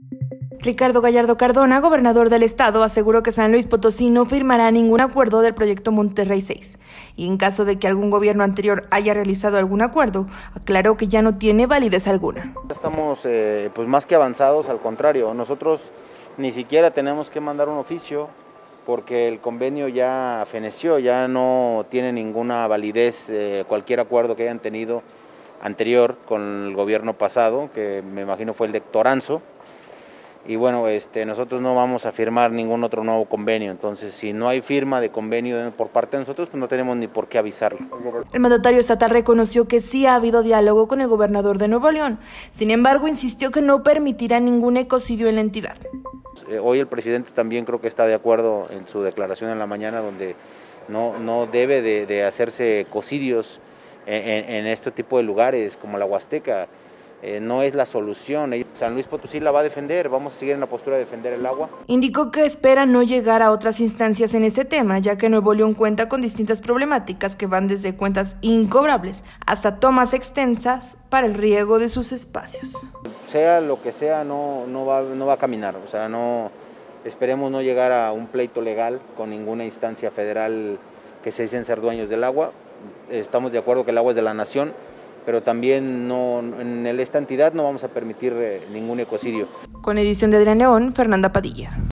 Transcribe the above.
Ricardo Gallardo Cardona, gobernador del estado, aseguró que San Luis Potosí no firmará ningún acuerdo del proyecto Monterrey 6 y en caso de que algún gobierno anterior haya realizado algún acuerdo, aclaró que ya no tiene validez alguna. Estamos pues más que avanzados, al contrario, nosotros ni siquiera tenemos que mandar un oficio porque el convenio ya feneció, ya no tiene ninguna validez cualquier acuerdo que hayan tenido anterior con el gobierno pasado, que me imagino fue el de Toranzo. Y bueno, nosotros no vamos a firmar ningún otro nuevo convenio, entonces si no hay firma de convenio por parte de nosotros, pues no tenemos ni por qué avisarlo. El mandatario estatal reconoció que sí ha habido diálogo con el gobernador de Nuevo León, sin embargo insistió que no permitirá ningún ecocidio en la entidad. Hoy el presidente también creo que está de acuerdo en su declaración en la mañana, donde no debe de hacerse ecocidios en este tipo de lugares como la Huasteca. No es la solución. San Luis Potosí la va a defender, vamos a seguir en la postura de defender el agua. Indicó que espera no llegar a otras instancias en este tema, ya que Nuevo León cuenta con distintas problemáticas que van desde cuentas incobrables hasta tomas extensas para el riego de sus espacios. Sea lo que sea, no va a caminar, o sea, esperemos no llegar a un pleito legal con ninguna instancia federal que se dicen ser dueños del agua. Estamos de acuerdo que el agua es de la nación, pero también en esta entidad no vamos a permitir ningún ecocidio. Con edición de Adrián León, Fernanda Padilla.